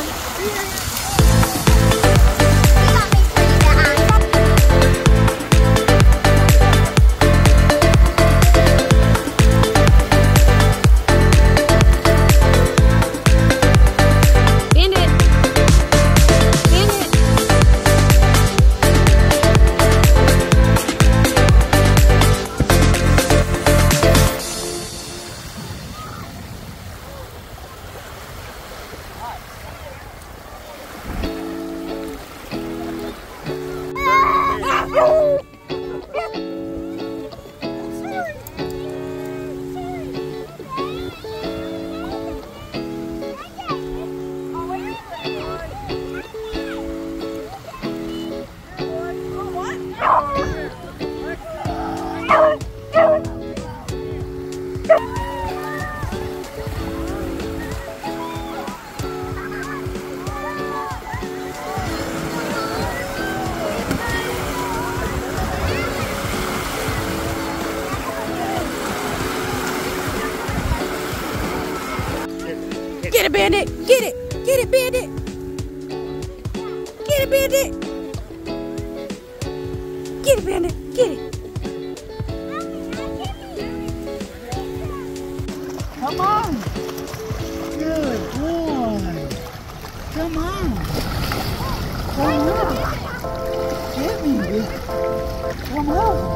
Get it, Bandit! Get it! Get it, Bandit! Get it, Bandit! Get it, Bandit! Get it! Come on! Good boy! Come on! Come on! Get me! Come on!